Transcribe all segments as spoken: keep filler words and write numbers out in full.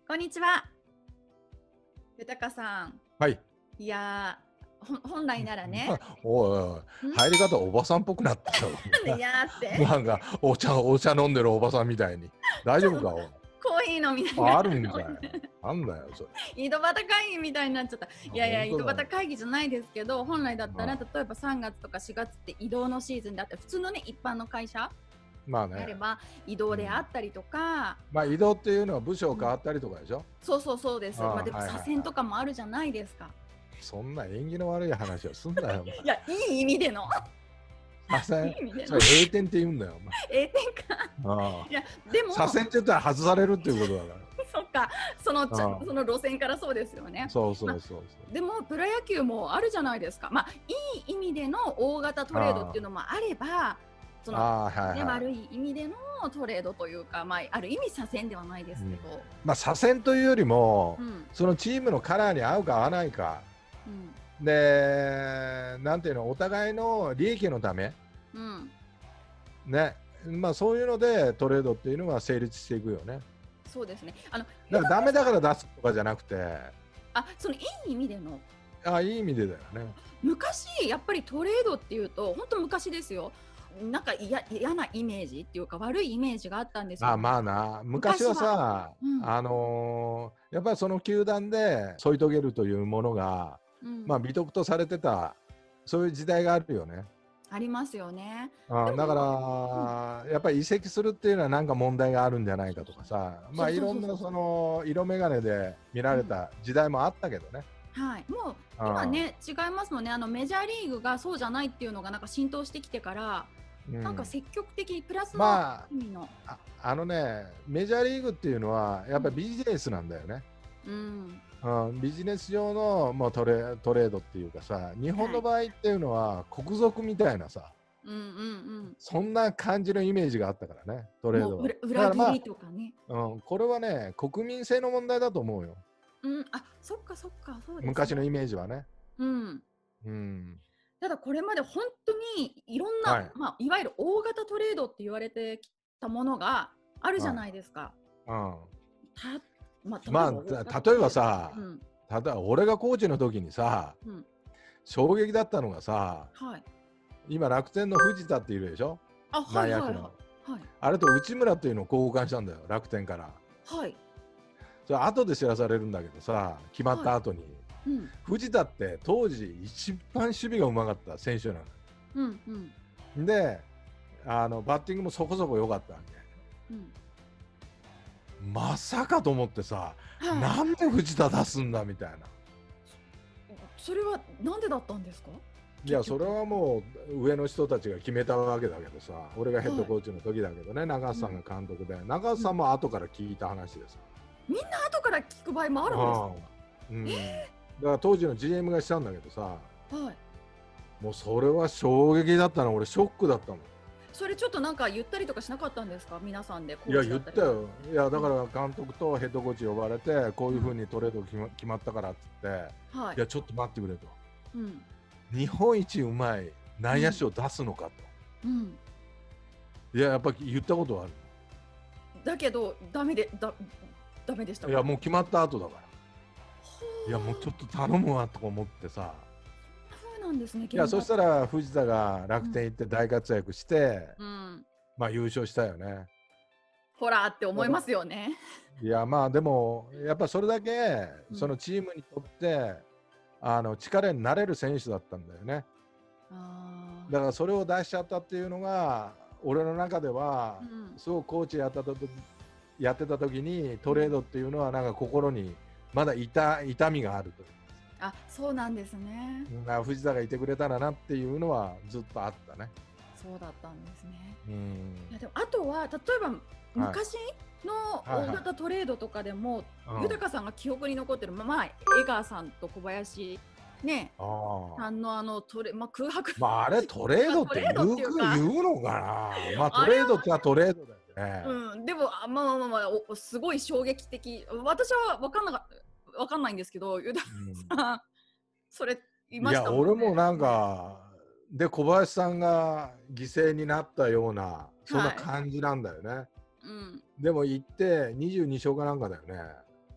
こんにちは、豊さん。 はい。 いやー、ほ本来ならね、 おいおい、入り方おばさんっぽくなったよ。 いやーって、 なんかお茶お茶飲んでるおばさんみたいに。大丈夫かおい。 コーヒー飲みながら、 あるんかい。なんだよそれ。 井戸端会議みたいになっちゃった。いやいや、井戸本当だよ端会議じゃないですけど、本来だったら、 あ例えばさんがつとかしがつって移動のシーズンであって、普通のね、一般の会社まあね。 であれば、移動であったりとか、 まあ移動っていうのは部署変わったりとかでしょ。 そうそうそうです。 あーまあ、でもはいはいはい左遷とかもあるじゃないですか。 そんな縁起の悪い話をすんなよ。お前いや、いい意味での。 左遷。 いい意味での。 それ A 点って言うんだよ。 ええ点か。 お前あいや、でも、 あ。左遷って言ったら外されるっていうことだかそっか、そのちゃあーその路線からそうですよねら。。そうそうそうそう。 でもプロ野球もあるじゃないですか。まあいい意味での大型トレードっていうのもあれば、そのああはいね、 はい。 悪い意味でのトレードというか、まあある意味左遷ではないですけど、 まあ左遷というよりも、 うんそのチームのカラーに合うか合わないかうんで、なんていうの、お互いの利益のため、 うんね、まあそういうのでトレードっていうのは成立していくよね。 そうですね。あのだからダメだから出すとかじゃなくて、 あそのいい意味でのあいい意味でだよね。 昔やっぱりトレードっていうと本当昔ですよ。なんか嫌嫌なイメージっていうか悪いイメージがあったんですよ。 あまあな、昔はさ、 うんあのーやっぱりその球団で添い遂げるというものが、 うんまあ美徳とされてた、そういう時代があるよね。 ありますよね。 あだかでもら、やっぱり移籍するっていうのはなんか問題があるんじゃないかとかさ、まあいろんなその色眼鏡で見られた時代もあったけどね。 はい、もうあ今ね違いますもんね。あのメジャーリーグがそうじゃないっていうのがなんか浸透してきてから、 うんなんか積極的プラスのま意味の、 あ、ああのね、メジャーリーグっていうのはやっぱりビジネスなんだよね。 うんうん、ビジネス上のもうトレ、トレードっていうかさ、日本の場合っていうのは国賊みたいなさ、 うんうんそんな感じのイメージがあったからね、トうん、 レードは。 もう裏だからま裏切りとかね。 あ、うん、これはね、国民性の問題だと思うよ。 うん、あそっかそっかそうですね。 昔のイメージはね。 うん。 うん。 ただこれまで本当にいろんな、 はい。 まあ、いわゆる大型トレードって言われてきたものがあるじゃはい。 ないですか。 うん。 たまあ、例えばま大型あ、た例えトレードばさ、 うんただ俺がコーチの時にさ、 うん衝撃だったのがさ、 はい。 今楽天の藤田っているでしょ、 あはいはいはい内野手の。 はいあれと内村っていうのを交換したんだよ、楽天から。 はいそれ後で知らされるんだけどさ、決まった後に。 うん藤田って当時一番守備がうまかった選手なうんうんの。で、あのバッティングもそこそこ良かったわけ。 うんまさかと思ってさ、 はい。 なんで藤田出すんだみたいな。 それはなんでだったんですか？ いや、 結局それはもう上の人たちが決めたわけだけどさ、俺がヘッドコーチの時だけどね、長橋さんが監督で、長橋さんも後から聞いた話です。 みんな後から聞く場合もあるんですか？ うん、だから当時の ジーエム がしたんだけどさ、 はい。 もうそれは衝撃だったの、俺ショックだったもん。 それちょっとなんか言ったりとかしなかったんですか？皆さんでコいやーチだりとか言ったよ。いやだから監督とヘッドコーチ呼ばれて、こういうふうにトレード決ま決まったからって言って、 はいいやちょっと待ってくれと。 うん日本一うまい内野手を出すのかと。 うんいややっぱり言ったことはある。 だけどダメでだダメでしたか？ いやもう決まった後だから。 ほーいやもうちょっと頼むわとか思ってさ。 そうなんですね。 いやそしたらら藤田が楽天行って大活躍して、 うんまあ優勝したよね。 ほらって思いますよね。 いやまあでもやっぱそれだけうんそのチームにとってあの力になれる選手だったんだよね。 あだからそれを出しちゃったっていうのが俺の中ではーうんすごくコーチやったとやってた時にトレードっていうのはなんか心にまだ痛痛みがあるという。 あそうなんですね。 な藤田がいてくれたらなっていうのはずっとあったね。 そうだったんですね。 うんいやでもあとは例えば昔の大型トレードとかでも、 うん豊さんが記憶に残ってる、まあまあ、江川さんと小林ねああさんのあのトレ、まあ、空白まああれトレードって言うトレードっていうか言うのかな。まあトレードってのはトレードだよね。 うん、でもあまあまあまあまあおすごい衝撃的。私は分かんなか分かんないんですけど、豊さんそれいまいやしたもんね。 俺もなんかで小林さんが犠牲になったようなそんな感じなんだよね。 うん、 でも行ってにじゅうに勝かなんかだよね。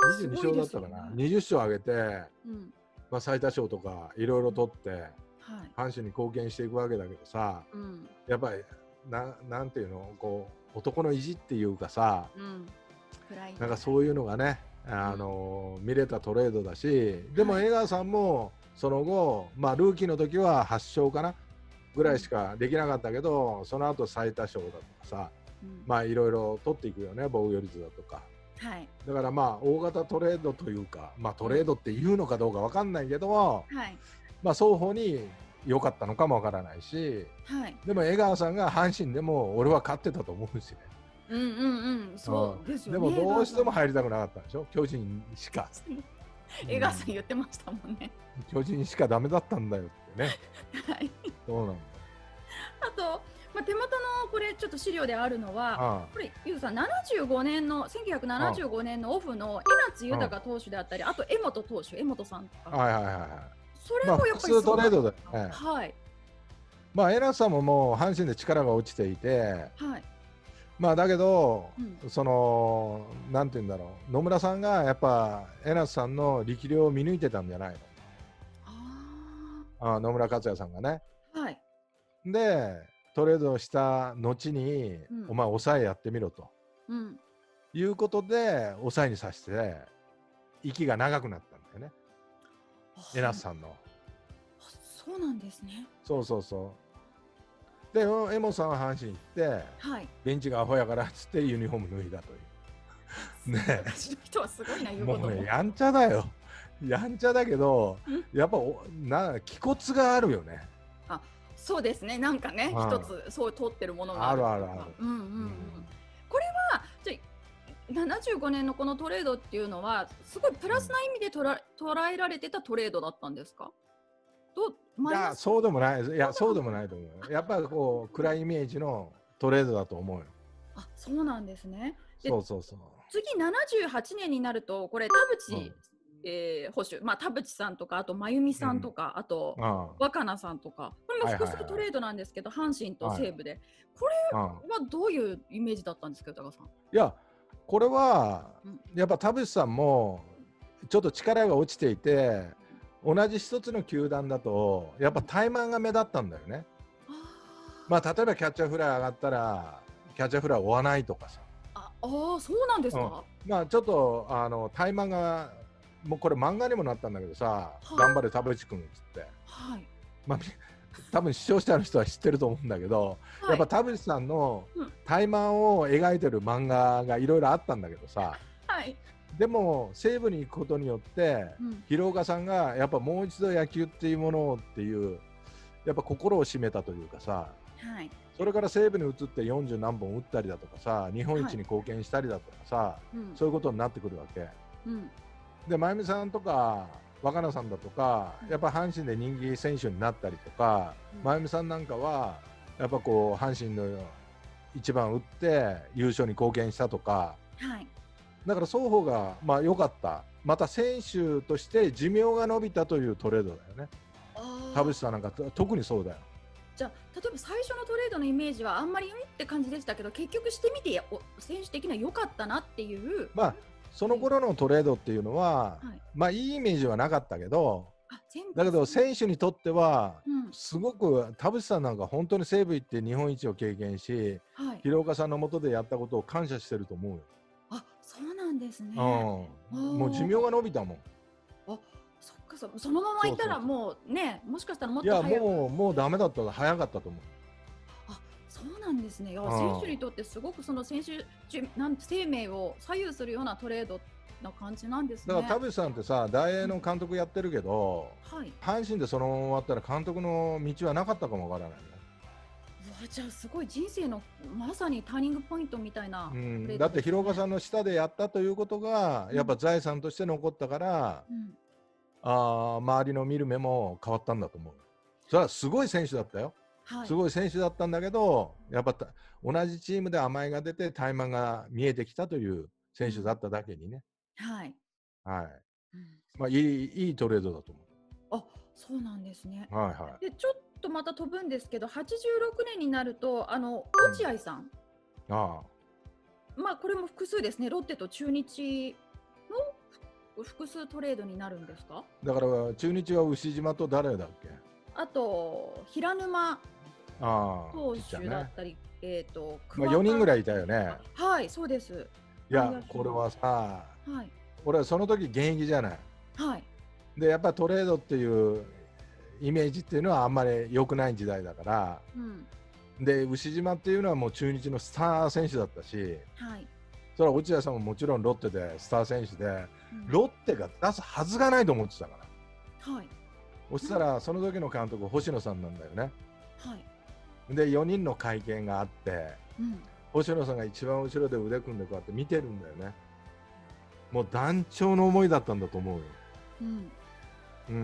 にじゅうに勝だったかな、にじゅっ勝上げて、 うんまあ、最多勝とかいろいろ取って、 はい、 阪神に貢献していくわけだけどさ、 うん、 やっぱりな、なんていうの、こう男の意地っていうかさ、 うん、暗いなんかそういうのがね、あの見れたトレードだし、でも江川さんもその後、まあ、ルーキーの時ははち勝かなぐらいしかできなかったけど、その後最多勝だとかさ、 うん、 まあいろいろ取っていくよね、防御率だとか。 はい、 だからまあ大型トレードというか、まあトレードっていうのかどうかわかんないけども、 はい、 まあ双方に良かったのかもわからないし、 はい、 でも江川さんが阪神でも俺は勝ってたと思うんですよね。 うんうんうん、そうですよね。 でもどうしても入りたくなかったんでしょ、巨人しか。 江川さん言ってましたもんね。 巨人しかダメだったんだよってね。 はい。 そうなんだ。 あと、まあ、手元のこれちょっと資料であるのは、 ああこれゆうさんななじゅうごねんのせんきゅうひゃくななじゅうごねんのオフの江夏豊投手であったり、あと江本投手、江本さんとか、 はいはいはいはい。 それまあもやっぱり普通トレードだよね。 はいまあ江夏さんももう阪神で力が落ちていて、 はいまあだけど、 うんそのなんて言うんだろう、野村さんがやっぱ江夏さんの力量を見抜いてたんじゃないの。 あああ、野村克也さんがね。 ーはいでトレードした後に、 うんお前抑えやってみろとうんいうことで抑えにさせて息が長くなったんだよね、江夏さんの。 あそうなんですね。 そうそうそう。で江本さんは阪神行ってはいベンチがアホやからっつってユニフォーム脱いだというね。 昔の人はすごいな言うことももうねやんちゃだよ。やんちゃだけどんやっぱおな気骨があるよね。 そうですね、なんかね、 ああ一つそう取ってるものがああるるあるある。 うんうんうん。 うんこれはじゃななじゅうごねんのこのトレードっていうのはすごいプラスな意味で捉え捉えられてたトレードだったんですか？どういマイナスやそうでもないいやそうでもないと思うよ。やっぱりこう暗いイメージのトレードだと思うよ。 あ、そうなんですね。でそうそうそう。 次ななじゅうはちねんになるとこれ田淵、 うんえー捕手、まあ、田淵さんとかあと真由美さんとか、あとあ若菜さんとかこれも複はいはいはい数トレードなんですけど、阪神と西武で、これあああはどういうイメージだったんですか、高さん。 いやこれはうんやっぱ田淵さんもちょっと力が落ちていて同じ一つの球団だとやっぱ怠慢が目立ったんだよね。 あまあ例えばキャッチャーフライ上がったらキャッチャーフライ追わないとかさ、 ああー、そうなんですか。 まあちょっとあの怠慢がもうこれ漫画にもなったんだけどさ、 はい頑張れ田淵君っつって、 はいまあ多分視聴者の人は知ってると思うんだけど、 はいやっぱ田淵さんのうん怠慢を描いてる漫画がいろいろあったんだけどさ、 はい、 でも西武に行くことによってうん広岡さんがやっぱもう一度野球っていうものをっていうやっぱ心を締めたというかさ、 はいそれから西武に移ってよんじゅう何本打ったりだとかさ、日本一に貢献したりだとかさ、 うんそういうことになってくるわけうんで、真由美さんとか若菜さんだとか、 うんやっぱ阪神で人気選手になったりとか、 うん真由美さんなんかはやっぱこう阪神の一番打って優勝に貢献したとか、 はいだから双方がまあ良かった、また選手として寿命が伸びたというトレードだよね。 あー田淵さんなんか特にそうだよ。 じゃあ例えば最初のトレードのイメージはあんまりうんって感じでしたけど、結局してみてお選手的には良かったなっていう。 まあその頃のトレードっていうのは、 はい、 まあいいイメージはなかったけど、 あ全部だけど選手にとってはうんすごく田淵さんなんか本当に西武行って日本一を経験し、 はい、 広岡さんの下でやったことを感謝してると思うよ。 あそうなんですね。 うん、もう寿命が伸びたもん。 あそっかそそのままいたらそうそうもうね、もしかしたらもっいやと早く。 もうもうダメだったら早かったと思う。 あそうなんですね。いやうん選手にとってすごくその選手じゅなん生命を左右するようなトレードな感じなんですね。 だから田淵さんってさ、大英の監督やってるけど、 はい。 阪神でそのまま終わったら監督の道はなかったかもわからないね。 うわじゃあすごい人生のまさにターニングポイントみたいなうトレードですね、 ん、だって広岡さんの下でやったということがやっぱ財産として残ったから、 うんあー周りの見る目も変わったんだと思う。それはすごい選手だったよ。 はい、 すごい選手だったんだけど、やっぱた同じチームで甘えが出て怠慢が見えてきたという選手だっただけにね。 はい、 はい。 うんまあいいいいトレードだと思あそうなんですね。 う。はいはでちょっとまた飛ぶんですけど、はちじゅうろくねんになるとあの落合さん、 い。あまあこれも複数ですね、ロッテと中日の複数トレードになるんですか？ だから中日は牛島と誰だっけ？ あと平沼ああ、 投ピッチャーね。 手だったり、えっ、とまあ、よにんぐらいいたよ。 よね。 はい、そうです。 いや外野手これはさ、 はい俺はその時現役じゃない。 はいでやっぱりトレードっていうイメージっていうのはあんまり良くない時代だから、 うんで牛島っていうのはもう中日のスター選手だったし、 はい、 それは落合さんももちろんロッテでスター選手で、 うんロッテが出すはずがないと思ってたから。 はいそしたらその時の監督星野さんなんだよね。 はいでよにんの会見があって、 うん星野さんが一番後ろで腕組んでこうやって見てるんだよね。もう団長の思いだったんだと思うよ。 うんうん、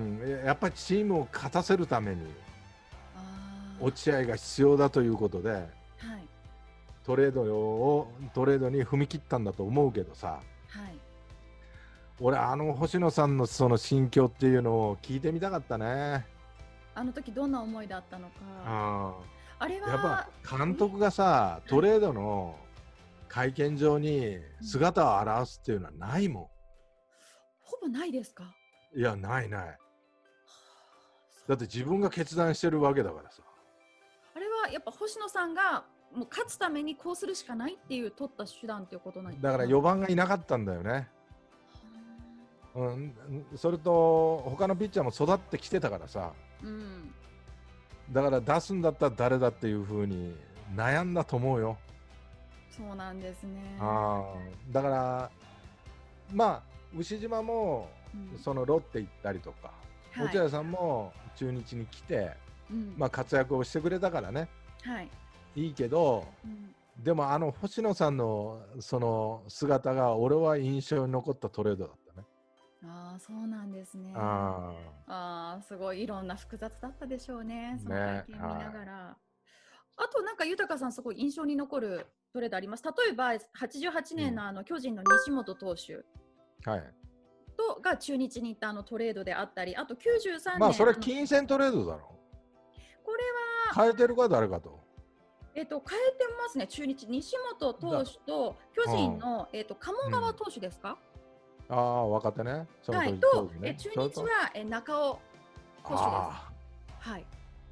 やっぱりチームを勝たせるためにあー落合が必要だということではいトレードをトレードに踏み切ったんだと思うけどさ、 はい俺あの星野さんのその心境っていうのを聞いてみたかったね。 あの時どんな思いだったのか。 ああれはやっぱ監督がさトレードの会見場に姿を現すっていうのはないもほぼないですか？ ん。いやないない。だって自分が決断してるわけだからさ。 あれはやっぱ星野さんがもう勝つためにこうするしかないっていう取った手段っていうことなんですだからよばんがいなかったんだよね。うん、それと他のピッチャーも育ってきてたからさ、 うん、 だから出すんだったら誰だっていう風に悩んだと思うよ。 そうなんですね。 あだからまあ牛島もうんそのロッテ行ったりとか、 はい落合さんも中日に来て、 うんまあ、活躍をしてくれたからねはいいいけど、 うんでもあの星野さんのその姿が俺は印象に残ったトレードだったね。 ああそうなんですね。 あああすごいいろんな複雑だったでしょうね。そのね会見見ながら。あとなんか豊さんすごい印象に残るトレードあります。例えばはちじゅうはちねんのあの巨人の西本投手はい。 とが中日に行ったあのトレードであったり、あときゅうじゅうさんねんまあそれあの金銭トレードだろ。 これは変えてるか誰かと。 えっと変えてますね。中日西本投手と巨人のえっと鴨川投手ですか？ ああ若手ね。そのはい。 時と当時ねえ中それと日はえ中尾投手です。 あはい。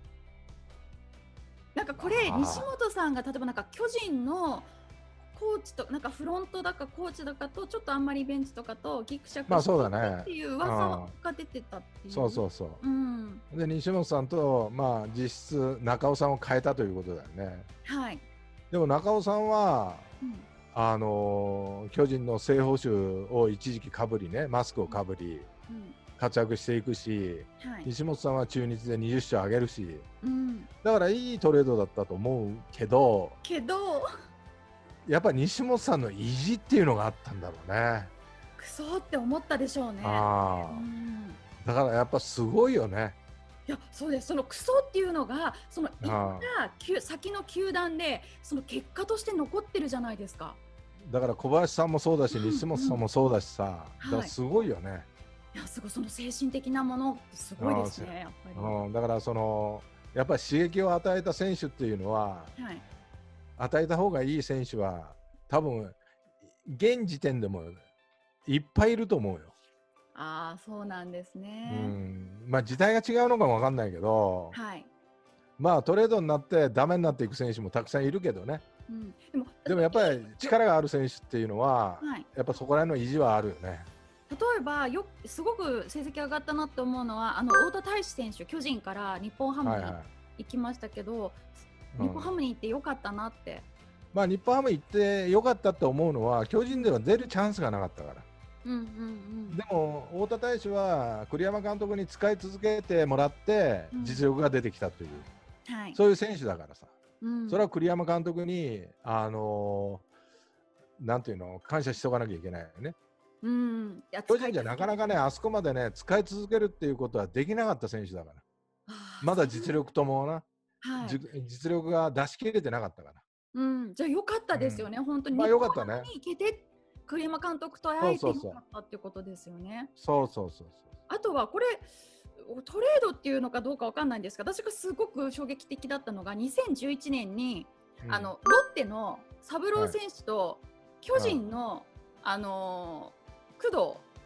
なんかこれあー西本さんが例えばなんか巨人のコーチとなんかフロントだかコーチだかとちょっとあんまりベンチとかとギクシャクまあそうだしてねっていう噂が出てたっていう。 そうそうそう。 うん。 で西本さんとまあ実質中尾さんを変えたということだよね。 はい。 でも中尾さんはうん。 あのー巨人の正捕手を一時期かぶりねマスクをかぶりうん。 活躍していくし、 はい。 西本さんは中日でにじゅっしょうあげるし、 うん。 だからいいトレードだったと思うけど、 けどやっぱり西本さんの意地っていうのがあったんだろうね。 クソって思ったでしょうね。 ああ、 うん。 だからやっぱすごいよね。 いやそうです。そのクソっていうのがその行あった球先の球団でその結果として残ってるじゃないですか。 だから小林さんもそうだし、 うん西本さんもそうだしさ、 うんだからすごいよね。 いやすごいその精神的なものすごいですねやっぱり。 うん、だからそのやっぱり刺激を与えた選手っていうのははい。 与えた方がいい選手は多分現時点でもいっぱいいると思うよ。 ああそうなんですうね。 ん、まあ時代が違うのかもわかんないけど、 はい。 まあトレードになってダメになっていく選手もたくさんいるけどね。 うん。でもでもやっぱり力がある選手っていうのは、 はい。 やっぱそこら辺の意地はあるよね。 例えばよすごく成績上がったなって思うのはあの太田大志選手巨人から日本ハムにはいはい。 行きましたけど、 うん日本ハムに行ってよかったなって。 まあ日本ハム行ってよかったって思うのは巨人では出るチャンスがなかったから。 うんうんうん。 でも太田大志は栗山監督に使い続けてもらってうん実力が出てきたという、 はい。 そういう選手だからさ、 うん、 それは栗山監督にあのーなんていうの感謝しておかなきゃいけないよね。 うん。いや巨人じゃなかなかね使いあそこまでね使い続けるっていうことはできなかった選手だから、 続けまだ実力ともな、 あーはいじ実力が出し切れてなかったから。 うん、じゃあよかったですよね、本当に。 まあよかったね日本ハムに行けて栗山監督と会えてよそうそうそうかったってことですよね。 そうそうそうあとはこれトレードっていうのかどうかわかんないんですが、私がすごく衝撃的だったのがにせんじゅういちねんに、 そう、 あのロッテの三郎選手と巨人の、あのー工藤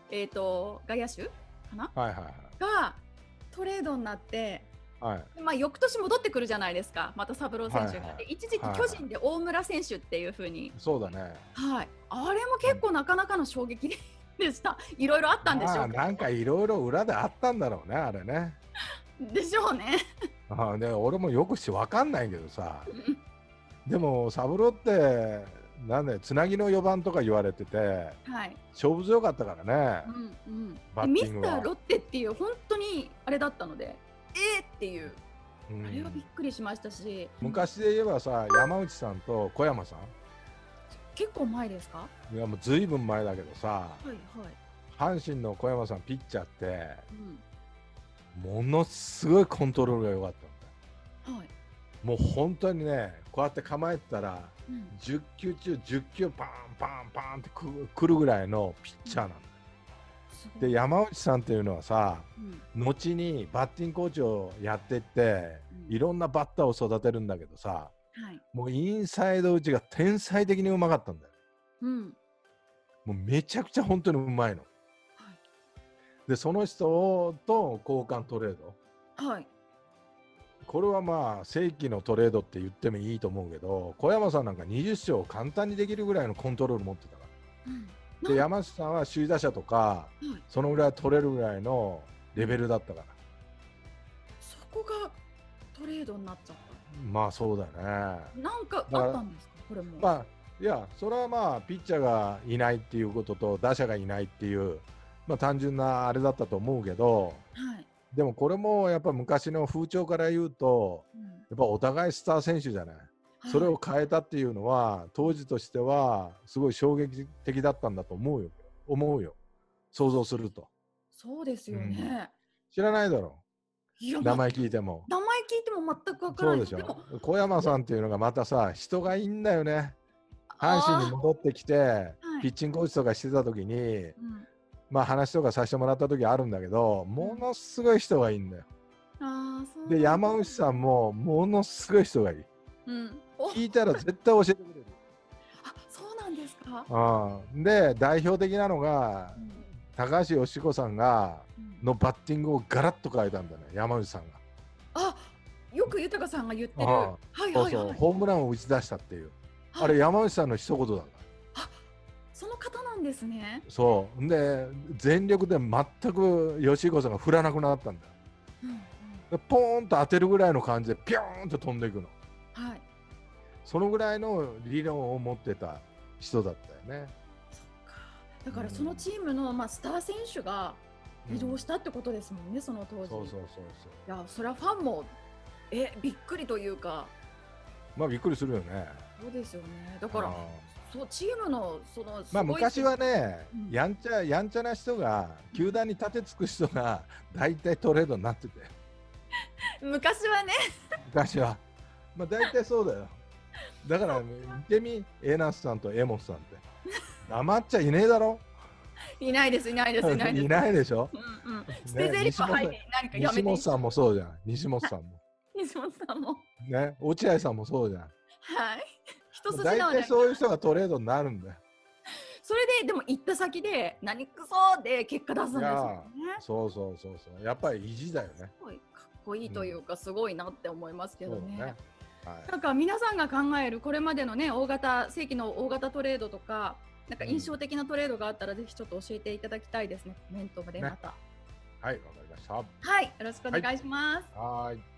えー、と外野手かなはいはいがトレードになって、 はい。はいまあ、翌年戻ってくるじゃないですか、またサブロー選手が。 はいはいで一時期はい巨人で大村選手っていう風に、 そうだね。 はい、あれも結構なかなかの衝撃でした。いろいろあったんでしょうけど、 まあなんかいろいろ裏であったんだろうね、あれね。 でしょうね。 ああ、で俺もよくしわかんないけどさ。でもサブロってなんでつなぎのよばんとか言われててはい、 勝負強かったからね。 うんうん、 バでミッティングはスターロッテっていう本当にあれだったので、えーっていう、 うんあれはびっくりしましたし、 昔で言えばさ、山内さんと小山さ結構前ですか？はん、いやもうずいぶん前だけどさ、 いはい、 阪神の小山さんピッチャーってうん、 ものすごいコントロールが良かったんだよ。 はい、 もう本当にね、こうやって構えてたらうんじゅっきゅう中じゅっきゅうパンパンパンってくくるぐらいのピッチャーなんだよ。 すごいで山内さんっていうのはさ、 うん後にバッティングコーチをやってってうんいろんなバッターを育てるんだけどさ、 はいもうインサイド打ちが天才的にうまかったんだよ。 うんもうめちゃくちゃ本当にうまいの。でその人と交換トレード、 はい、 これはまあ正規のトレードって言ってもいいと思うけど、小山さんなんかにじゅっ勝簡単にできるぐらいのコントロール持ってたから。 うんで山下さんは首位打者とかはいそのぐらい取れるぐらいのレベルだったから。 そこがトレードになっちゃっまあそうだよね。 た。なんかあったんですか、これも。 まあいやそれはまあピッチャーがいないっていうことと打者がいないっていうまあ単純なあれだったと思うけど、 はい、 でもこれもやっぱ昔の風潮から言うとうんやっぱお互いスター選手じゃない。それを変えたっていうのは当時としてはすごい衝撃的だったんだと思うよ。思うよ。想像すると。 そうですよね。 知らないだろいや、 う。 ま名前聞いても。 名前聞いても全くわからない。 そうでしょ。 でも小山さんっていうのがまたさ人がいいんだよね。阪神に戻ってきていピッチングコーチとかしてた時に、 うんまあ話とかさせてもらった時あるんだけど、ものすごい人がいいんだよ。 あーそうで山内さんもものすごい人がいい。 うん、お聞いたら絶対教えてくれる。 あ、そうなんですか。 うん、で代表的なのがうん高橋義子さんがうんのバッティングをガラッと変えたんだね、山内さんが。 あ、よく豊さんが言ってる。 ああはいそうそう、 はいはい。 ホームランを打ち出したっていう。 はいあれ山内さんの一言だから。 その方なんですね。 そうで全力で全く義子さんが振らなくなったんだよ。 うんうんでポーンと当てるぐらいの感じでピョーンと飛んでいくの。 はい。 そのぐらいの理論を持ってた人だったよね。 そっか。だからそのチームのまあスター選手が移動したってことですもんね、その当時。 そうそうそういや、それはファンもえびっくりというか、 そう。まあびっくりするよね。 そうですよね。だからあーそうチームのそのすまあごい昔はね、 うんやんちゃやんちゃな人が球団に立てつく人が大体トレードになってて、 昔はね。 昔は。まあ大体そうだよ。だから見てみ、エナスさんとエモスさんって黙っちゃいねえだろ。 いないですいないですいないです。 いないでしょ。 うんうん。捨て台詞入って何かやめて。 西本さんもそうじゃん。西本さんも。 西本さんも。 ね、落合さんもそうじゃん。 はい。一筋大縄で体そういう人がトレードになるんだよ。 それででも行った先で何くそで結果出すんですよね。 そうそうそうそう。やっぱり意地だよね。 すごいかっこいいというか、すごいなって思いますけどね。 そうだね。はい。 なんか皆さんが考えるこれまでのね大型正規の大型トレードとかなんか印象的なトレードがあったら、ぜひちょっと教えていただきたいですね。コメントでまた。 はい、わかりました。 はい、よろしくお願いします。 はーい。